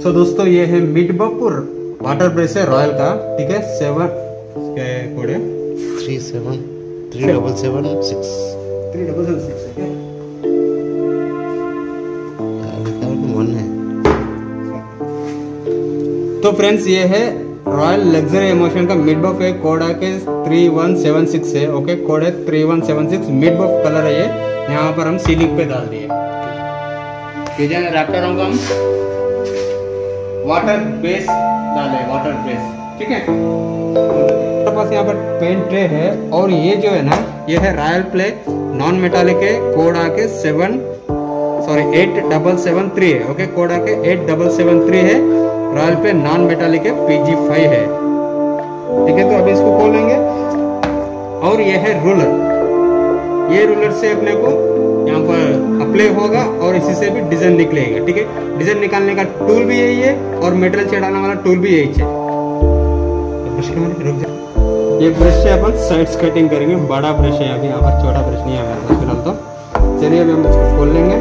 तो दोस्तों ये है मिड बपुर वाटर ब्रश है रॉयल का, ठीक है। 7 कोड है 373776 तो फ्रेंड्स ये है रॉयल लग्जरी इमोशन का मिड बफ है, कोड आके 3176 है, ओके। कोड है 3176, मिड बफ कलर है ये। यहाँ पर हम सीलिंग पे डाल दिए। रैप्टर हम वाटर बेस डाले, वाटर बेस, ठीक है। तो पास यहाँ पर पेंट ट्रे है, और ये जो है ना ये है रॉयल प्ले नॉन मेटालिक है, कोड आके 8773 है, ओके। कोड आके 8773 है, रॉयल प्ले नॉन मेटालिक है, PG5 है, ठीक है। तो अभी इसको खोलेंगे, और ये है रूलर। ये रूलर से अपने को यहाँ पर अप्लाई होगा और इसी से भी डिजाइन निकलेगा, ठीक है। डिजाइन निकालने का टूल भी यही है, और मेटेरियल चढ़ाने वाला टूल भी यही है। रुक जा, ये ब्रश से अपन साइड कटिंग करेंगे। बड़ा ब्रश है अभी, यहाँ पर छोटा ब्रश नहीं है हमारे पास फिलहाल। तो चलिए अभी हम इसको खोल लेंगे।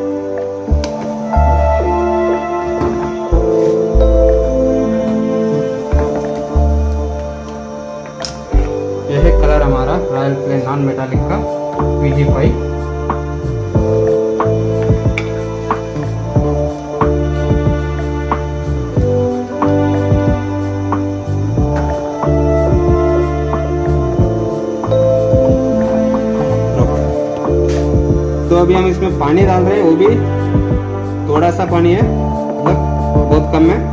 यह है कलर हमारा रॉयल प्ले नॉन मेटालिक का PG5। तो अभी हम इसमें पानी डाल रहे हैं, वो भी थोड़ा सा पानी है, मतलब बहुत कम है।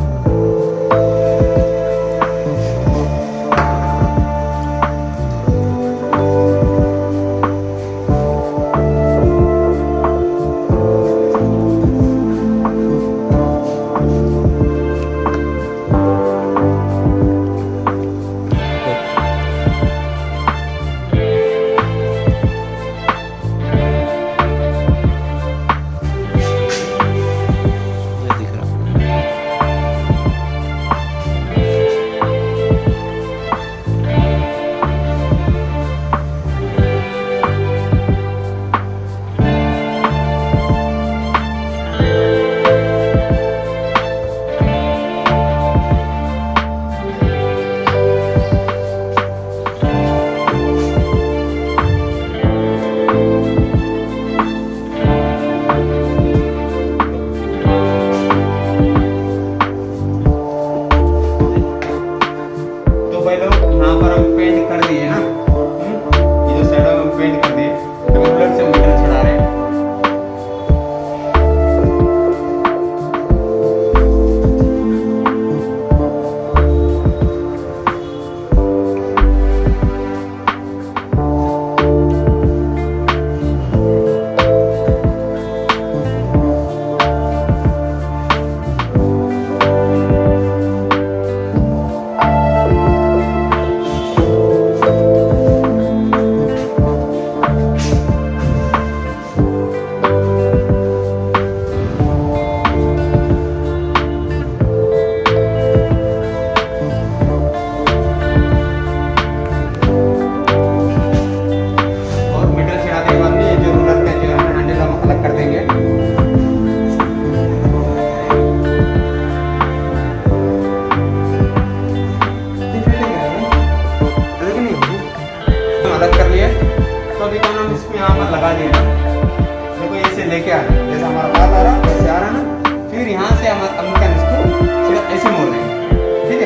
लगा दिया, देखो ऐसे लेके आ रहा है, जैसा हमारा बात आ रहा है वैसे आ रहा है ना। फिर यहाँ से हमारा इसको सिर्फ ऐसे मोड़ देंगे, ठीक है,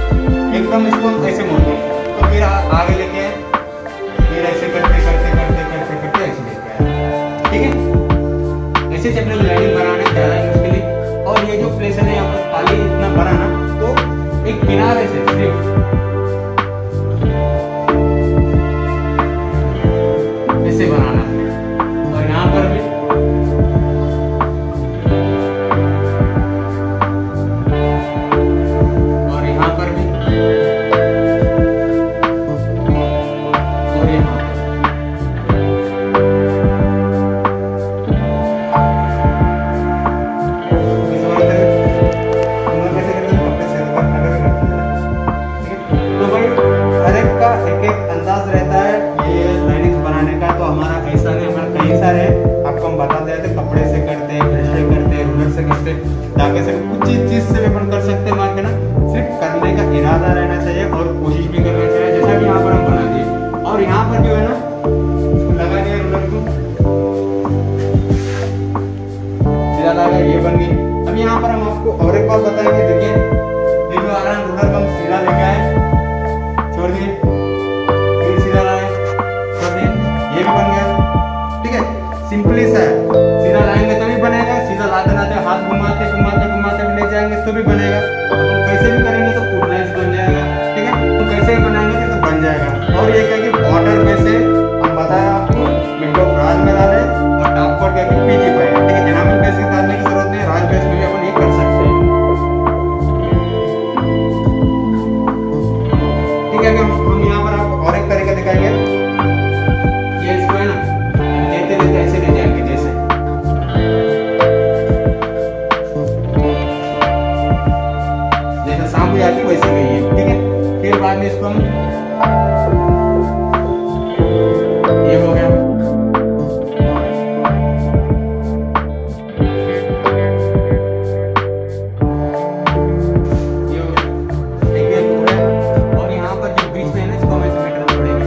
एकदम इसको ऐसे मोड़ देंगे। तो फिर आगे लेके फिर ऐसे करते करते करते करते करते ऐसे लेके आए, ठीक है। ऐसे से अपने लाइनिंग बनाना ज़्यादा मुश्किल है। और ये जो प्लेस है यहाँ पर पाली इतना बड़ा ना, तो एक किनारे से सिर्फ ऐसे बनाना है। और यहाँ पर भी और यहाँ पर भी और यहाँ पर। जाके सिर्फ कुछ चीज से भी अपन कर सकते हैं मार्क है ना, सिर्फ करने का इरादा रहना चाहिए और कोशिश भी करना चाहिए, जैसा कि यहाँ पर हम बना दिए। और यहाँ पर जो है ना लगा दिया रूलर को, सीधा लगा, ये बन गई। अब यहाँ पर हम आपको और एक बात बताएंगे, देखिए ये जो आ रहा है रूलर को हम सीधा लेके आए, छोड़ दिए, फिर सीधा लाए, छोड़ दिए, ये भी बन गया। ठीक है, सिंपली सा है, सीधा लाएंगे तो भी बनेगा, सीधा लाते लाते हाथ घुमाते घुमाते घुमाते भी ले जाएंगे तो भी बनेगा। हम कैसे भी करेंगे तो उड़नाइस बन जाएगा। ठीक है, हम कैसे भी बनाएंगे तो बन जाएगा। और ये क्या कि बॉर्डर में से हम बताया आपको विंडो राज में डाले और टॉप कोड क्या कि पीजी पे है। ठीक है, एनामेल बेस की डालने की जरूरत नहीं है, राज बेस में भी अपन ये कर सकते हैं। ठीक है, हम यहाँ पर आपको और एक तरीका दिखाएंगे, ये इसको है ना लेते लेते ऐसे ले जाएंगे, जैसे शाम को आती वैसे गई है। ठीक है, फिर बाद में इसको हम ये हो गया, ये हो गया, एक ये हो गया। और यहाँ पर जो बीच में है ना इसको हम ऐसे मीटर जोड़ेंगे।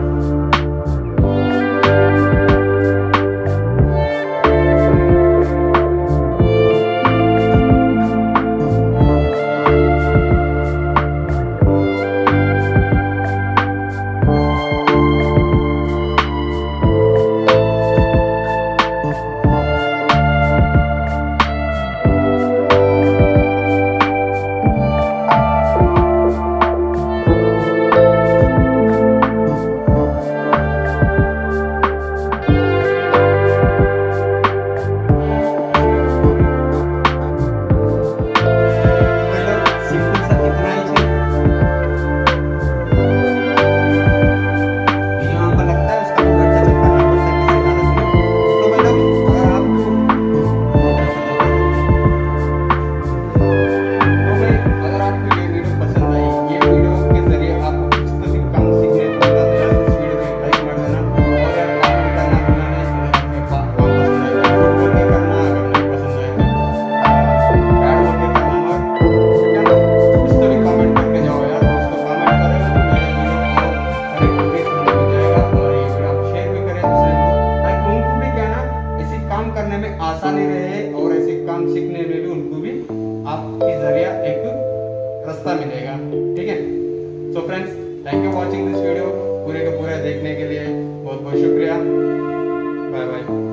करने में आसानी रहे और ऐसे काम सीखने में भी उनको भी आपके जरिया एक रास्ता मिलेगा। ठीक है, so friends, thank you watching this video. पूरे के पूरे देखने के लिए बहुत बहुत शुक्रिया। Bye bye.